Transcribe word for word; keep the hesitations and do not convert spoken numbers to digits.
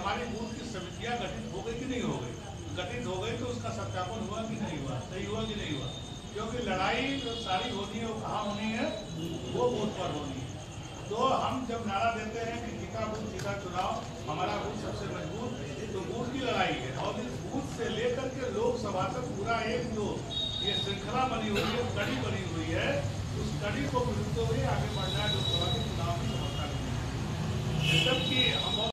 हमारी बूथ की समितियां गठित हो गई कि नहीं हो गई? गठित हो गई तो उसका सत्यापन हुआ कि नहीं हुआ, सही हुआ कि नहीं हुआ? क्योंकि लड़ाई जो सारी होनी है वो कहाँ होनी है? वो बूथ पर होनी है। तो हम जब नारा देते हैं कि जीता बूथ जीता चुनाव, हमारा बूथ सबसे मजबूत, तो बूथ की लड़ाई है। और इस बूथ से लेकर के लोकसभा तक पूरा एक जो ये श्रृंखला बनी हुई है, कड़ी बनी हुई है, उस कड़ी को मिलते हुए आगे बढ़ना है लोकसभा के चुनाव की व्यवस्था। जबकि हम